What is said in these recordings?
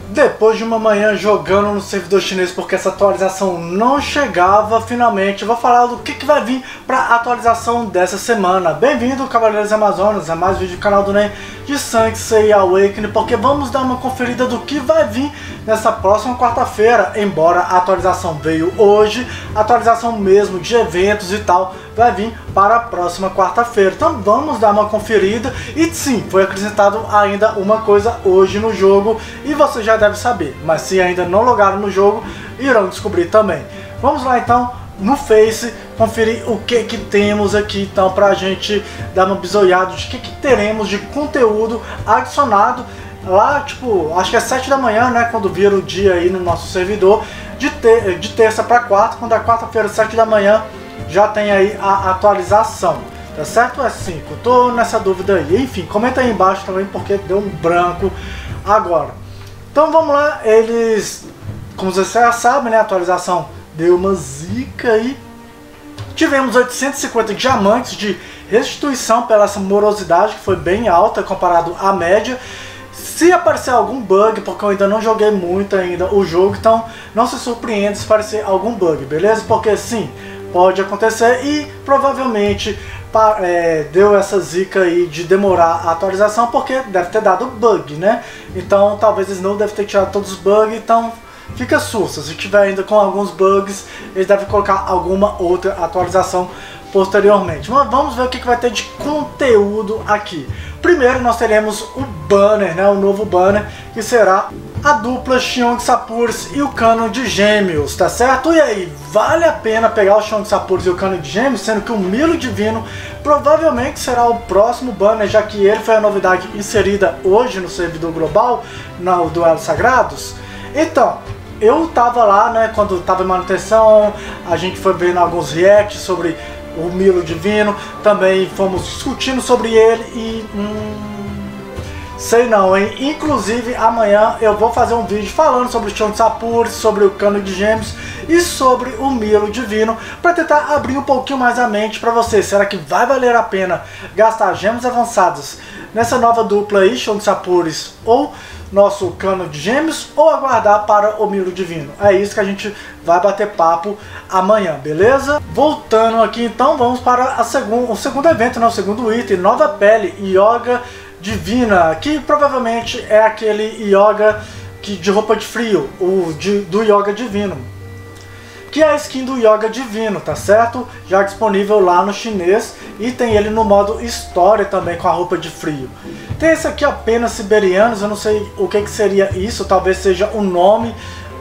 Depois de uma manhã jogando no servidor chinês porque essa atualização não chegava, finalmente eu vou falar do que vai vir para a atualização dessa semana. Bem-vindo, Cavaleiros Amazonas, a mais vídeo do canal do NEM de Sansei Awakening, porque vamos dar uma conferida do que vai vir nessa próxima quarta-feira. Embora a atualização veio hoje, a atualização mesmo de eventos e tal vai vir para a próxima quarta-feira. Então vamos dar uma conferida. E sim, foi acrescentado ainda uma coisa hoje no jogo e você já deve saber, mas se ainda não logaram no jogo, irão descobrir também. Vamos lá então no Face conferir o que temos aqui então pra gente dar uma bisoiada de que teremos de conteúdo adicionado lá, tipo, acho que é 7 da manhã, né, quando vira o dia aí no nosso servidor, de terça para quarta, quando é quarta-feira, 7 da manhã, já tem aí a atualização, tá certo? É 5, tô nessa dúvida aí. Enfim, comenta aí embaixo também porque deu um branco agora. Então vamos lá, eles, como vocês já sabem, né, a atualização deu uma zica aí. Tivemos 850 diamantes de restituição pela essa morosidade, que foi bem alta comparado à média. Se aparecer algum bug, porque eu ainda não joguei muito ainda o jogo, então não se surpreenda se aparecer algum bug, beleza? Porque sim, pode acontecer e provavelmente deu essa zica aí de demorar a atualização porque deve ter dado bug, né? Então talvez eles não devem ter tirado todos os bugs, então fica susto. Se tiver ainda com alguns bugs, eles devem colocar alguma outra atualização posteriormente. Mas vamos ver o que vai ter de conteúdo aqui. Primeiro nós teremos o banner, né? O novo banner, que será a dupla Xiong Sapuris e o Cano de Gêmeos, tá certo? E aí, vale a pena pegar o Xiong Sapuris e o Cano de Gêmeos, sendo que o Milo Divino provavelmente será o próximo banner, já que ele foi a novidade inserida hoje no servidor global, no Duelos Sagrados. Então, eu tava lá, né, quando tava em manutenção, a gente foi vendo alguns reacts sobre o Milo Divino, também fomos discutindo sobre ele e... sei não, hein? Inclusive amanhã eu vou fazer um vídeo falando sobre o Xiong Sapuris, sobre o Cano de Gêmeos e sobre o Milo Divino, para tentar abrir um pouquinho mais a mente para vocês. Será que vai valer a pena gastar gemas avançadas nessa nova dupla aí, Xiong Sapuris ou nosso Cano de Gêmeos, ou aguardar para o Milo Divino? É isso que a gente vai bater papo amanhã, beleza? Voltando aqui então, vamos para o segundo evento, né? O segundo item, nova pele, Yoga Divina, que provavelmente é aquele Yoga de roupa de frio, do Yoga Divino, que é a skin do Yoga Divino, tá certo? Já disponível lá no chinês e tem ele no modo história também com a roupa de frio. Tem esse aqui apenas Siberianos, eu não sei o que seria isso, talvez seja o nome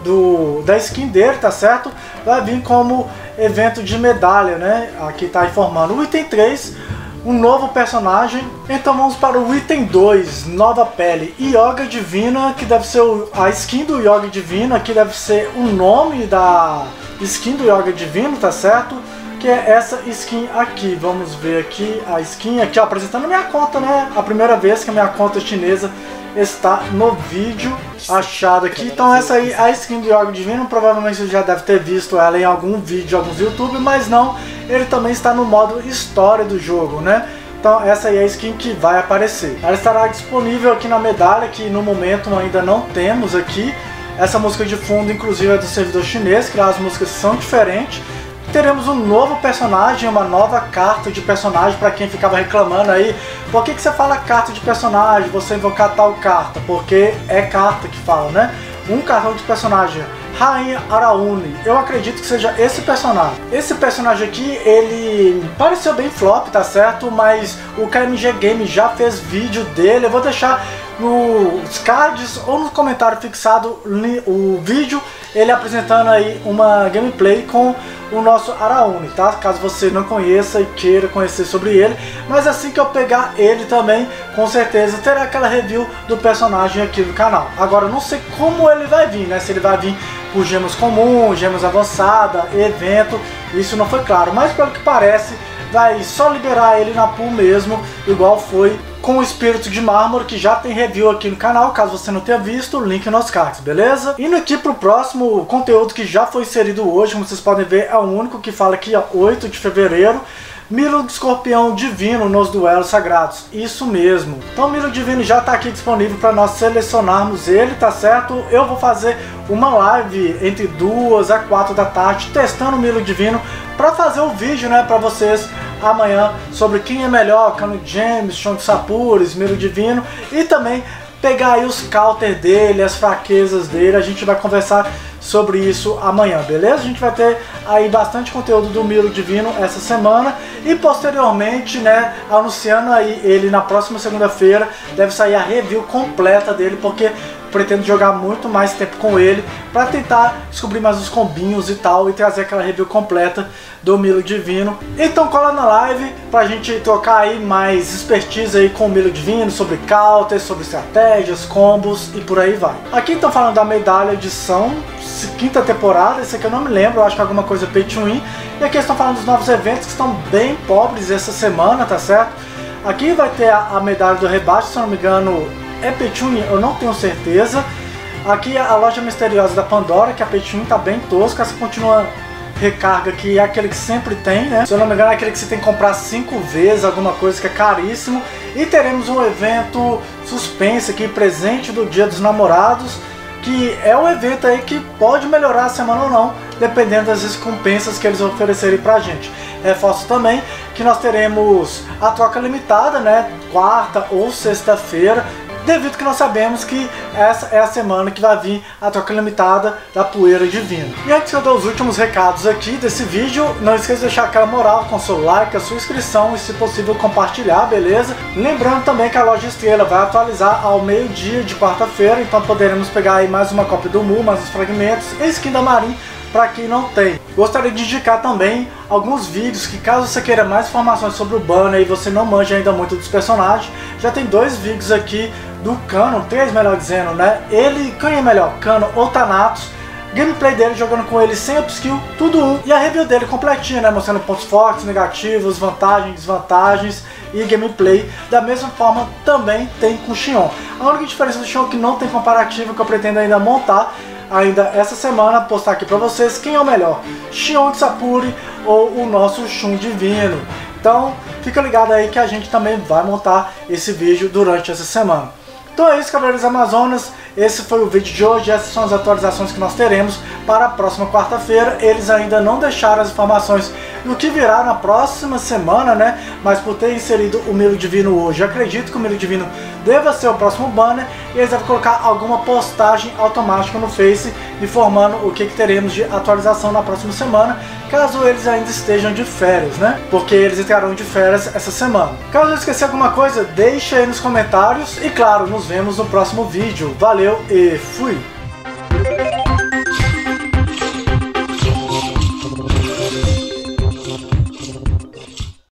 da skin dele, tá certo? Vai vir como evento de medalha, né? Aqui tá informando. O item 3, um novo personagem. Então vamos para o item 2, nova pele, Yoga Divina, que deve ser a skin do Yoga Divina, que deve ser o nome da skin do Yoga Divino, tá certo? Que é essa skin aqui. Vamos ver aqui a skin aqui, ó, apresentando a minha conta, né? A primeira vez que a minha conta chinesa está no vídeo achado aqui. Então essa aí, a skin do Yoga Divino, provavelmente você já deve ter visto ela em algum vídeo de alguns YouTube, mas não, ele também está no modo história do jogo, né? Então essa aí é a skin que vai aparecer. Ela estará disponível aqui na medalha, que no momento ainda não temos aqui. Essa música de fundo inclusive é do servidor chinês, que lá as músicas são diferentes. Teremos um novo personagem, uma nova carta de personagem para quem ficava reclamando aí. Por que você fala carta de personagem, você invocar tal carta? Porque é carta que fala, né? Um cartão de personagem, Rainha Araúne. Eu acredito que seja esse personagem. Esse personagem aqui, ele pareceu bem flop, tá certo? Mas o KMG Game já fez vídeo dele. Eu vou deixar nos cards ou no comentário fixado o vídeo, ele apresentando aí uma gameplay com o nosso Araúne, tá? Caso você não conheça e queira conhecer sobre ele. Mas assim que eu pegar ele também, com certeza terá aquela review do personagem aqui no canal. Agora eu não sei como ele vai vir, né? Se ele vai vir por gemas comuns, gemas avançadas, evento, isso não foi claro. Mas pelo que parece, vai só liberar ele na pool mesmo, igual foi com o Espírito de Mármore, que já tem review aqui no canal, caso você não tenha visto, link nos cards, beleza? Indo aqui pro próximo conteúdo que já foi inserido hoje, como vocês podem ver, é o único que fala aqui, ó, 8 de fevereiro. Milo de Escorpião Divino nos duelos sagrados, isso mesmo. Então o Milo Divino já está aqui disponível para nós selecionarmos ele, tá certo? Eu vou fazer uma live entre 2 a 4 da tarde testando o Milo Divino para fazer o vídeo, né, para vocês amanhã sobre quem é melhor, Cano James, Shon de Sapures, Milo Divino, e também pegar aí os counter dele, as fraquezas dele. A gente vai conversar sobre isso amanhã, beleza? A gente vai ter aí bastante conteúdo do Milo Divino essa semana e posteriormente, né, anunciando aí ele na próxima segunda-feira, deve sair a review completa dele, porque pretendo jogar muito mais tempo com ele para tentar descobrir mais os combinhos e tal, e trazer aquela review completa do Milo Divino. Então cola na live pra gente trocar aí mais expertise aí com o Milo Divino, sobre counters, sobre estratégias, combos e por aí vai. Aqui estão falando da medalha edição, quinta temporada, esse aqui eu não me lembro, eu acho que é alguma coisa pay to win. E aqui estão falando dos novos eventos que estão bem pobres essa semana, tá certo? Aqui vai ter a medalha do rebate, se eu não me engano é pay to win, eu não tenho certeza. Aqui a loja misteriosa da Pandora, que a pay to win tá bem tosca, essa continua recarga, que é aquele que sempre tem, né? Se eu não me engano é aquele que você tem que comprar 5 vezes, alguma coisa que é caríssimo. E teremos um evento suspense aqui, presente do Dia dos Namorados, que é um evento aí que pode melhorar a semana ou não, dependendo das recompensas que eles oferecerem pra gente. Reforço também que nós teremos a troca limitada, né, quarta ou sexta-feira, devido que nós sabemos que essa é a semana que vai vir a troca limitada da Poeira Divina. E antes que eu dê os últimos recados aqui desse vídeo, não esqueça de deixar aquela moral com seu like, a sua inscrição e, se possível, compartilhar, beleza? Lembrando também que a loja Estrela vai atualizar ao meio-dia de quarta-feira, então poderemos pegar aí mais uma cópia do Mu, mais os fragmentos e skin da Marin para quem não tem. Gostaria de indicar também alguns vídeos que, caso você queira mais informações sobre o banner e você não manja ainda muito dos personagens, já tem 2 vídeos aqui do Cano, 3 melhor dizendo, né? Ele, quem é melhor, Cano ou Thanatos, gameplay dele jogando com ele sem upskill, tudo um, e a review dele completinha, né? Mostrando pontos fortes, negativos, vantagens, desvantagens e gameplay. Da mesma forma também tem com o Xion. A única diferença do Xion é que não tem comparativo, que eu pretendo ainda montar ainda essa semana, postar aqui pra vocês quem é o melhor, Xion de Sapuri ou o nosso Shun Divino. Então fica ligado aí que a gente também vai montar esse vídeo durante essa semana. Então é isso, Cavaleiros Amazonas, esse foi o vídeo de hoje, essas são as atualizações que nós teremos para a próxima quarta-feira. Eles ainda não deixaram as informações do que virá na próxima semana, né? Mas por ter inserido o Milo Divino hoje, acredito que o Milo Divino deva ser o próximo banner, e eles devem colocar alguma postagem automática no Face informando o que teremos de atualização na próxima semana, caso eles ainda estejam de férias, né? Porque eles entrarão de férias essa semana. Caso eu esqueci alguma coisa, deixa aí nos comentários e, claro, nos vemos no próximo vídeo. Valeu e fui!